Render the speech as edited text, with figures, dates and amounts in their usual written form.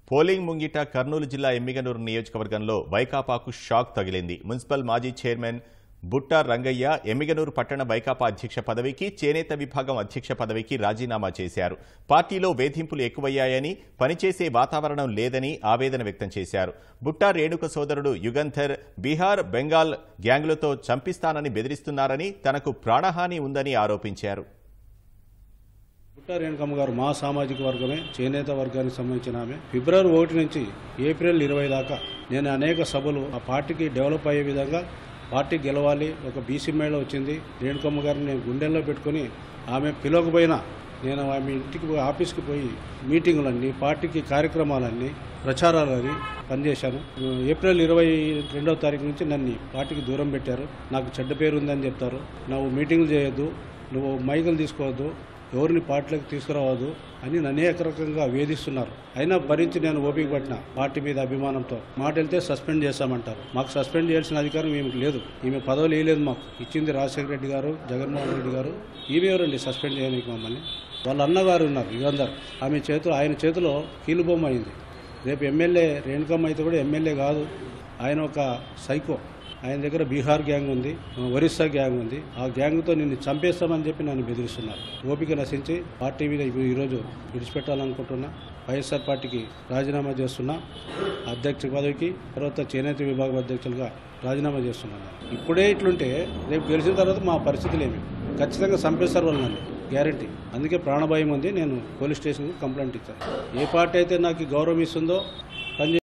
Polling ముంగిట కర్నూలు జిల్లా ఎమ్మిగనూరు నియోజకవర్గంలో వైకాపాకు షాక్ తగిలింది. మున్సిపల్ మాజీ చైర్మన్ బుట్టా రంగయ్య ఎమ్మిగనూరు పట్టణ వైకాపా అధ్యక్ష పదవికి, చేనేత విభాగం అధ్యక్ష పదవికి రాజీనామా చేశారు. పార్టీలో వేధింపులు ఎక్కువయ్యాయని, పనిచేసే వాతావరణం లేదని ఆవేదన వ్యక్తం చేశారు. బుట్టా రేణుక సోదరుడు యుగంధర్ బీహార్, బెంగాల్ గ్యాంగులతో చంపిస్తానని బెదిరిస్తున్నారని, తనకు ప్రాణహాని ఉందని ఆరోపించారు. బుట్టా రేణుకమ్మ గారు మా సామాజిక వర్గమే, చేనేత వర్గానికి సంబంధించిన ఆమె. ఫిబ్రవరి 1 నుంచి ఏప్రిల్ 20 దాకా నేను అనేక సభలు ఆ పార్టీకి డెవలప్ అయ్యే విధంగా, పార్టీ గెలవాలి, ఒక బీసీ మహిళ వచ్చింది రేణుకమ్మ గారిని నేను గుండెల్లో పెట్టుకుని, ఆమె పిలవకపోయినా నేను ఆమె ఇంటికి ఆఫీస్కి పోయి మీటింగులన్నీ, పార్టీకి కార్యక్రమాలన్నీ, ప్రచారాలని పనిచేశాను. ఏప్రిల్ 22వ తారీఖు నుంచి నన్ను పార్టీకి దూరం పెట్టారు. నాకు చెడ్డ పేరు ఉందని చెప్తారు. నువ్వు మీటింగులు చేయొద్దు, నువ్వు మైకులు తీసుకోవద్దు, ఎవరిని పార్టీలోకి తీసుకురావద్దు అని అనేక రకంగా వేధిస్తున్నారు. అయినా భరించి నేను ఓపిక పట్టిన, పార్టీ మీద అభిమానంతో. మాట వెళ్తే సస్పెండ్ చేస్తామంటారు. మాకు సస్పెండ్ చేయాల్సిన అధికారం ఈమెకు లేదు. ఈమె పదవులు వేయలేదు, మాకు ఇచ్చింది రాజశేఖర రెడ్డి గారు, జగన్మోహన్ రెడ్డి గారు. ఈమె ఎవరండి సస్పెండ్ చేయడానికి మమ్మల్ని? వాళ్ళ అన్నగారు ఉన్నారు యుగంధర్, ఆయన చేతిలో కీలుబొమ్మ అయింది. రేపు ఎమ్మెల్యే రేణుకమ్మ అయితే కూడా ఎమ్మెల్యే కాదు, ఆయన ఒక సైకో. ఆయన దగ్గర బీహార్ గ్యాంగ్ ఉంది, ఒరిస్సా గ్యాంగ్ ఉంది. ఆ గ్యాంగ్తో నిన్ను చంపేస్తామని చెప్పి నన్ను బెదిరిస్తున్నారు. ఓపిక నశించి పార్టీ మీద ఈరోజు విడిచిపెట్టాలనుకుంటున్నా. వైఎస్ఆర్ పార్టీకి రాజీనామా చేస్తున్నా, అధ్యక్ష పదవికి, తర్వాత చేనేత విభాగం అధ్యక్షులుగా రాజీనామా చేస్తున్నాను. ఇప్పుడే ఇట్లుంటే రేపు గెలిచిన తర్వాత మా పరిస్థితులు ఏమి? ఖచ్చితంగా చంపేస్తారు వాళ్ళు నన్ను, గ్యారంటీ. అందుకే ప్రాణభయం ఉంది. నేను పోలీస్ స్టేషన్కి కంప్లైంట్ ఇచ్చాను. ఏ పార్టీ అయితే నాకు గౌరవం ఇస్తుందో,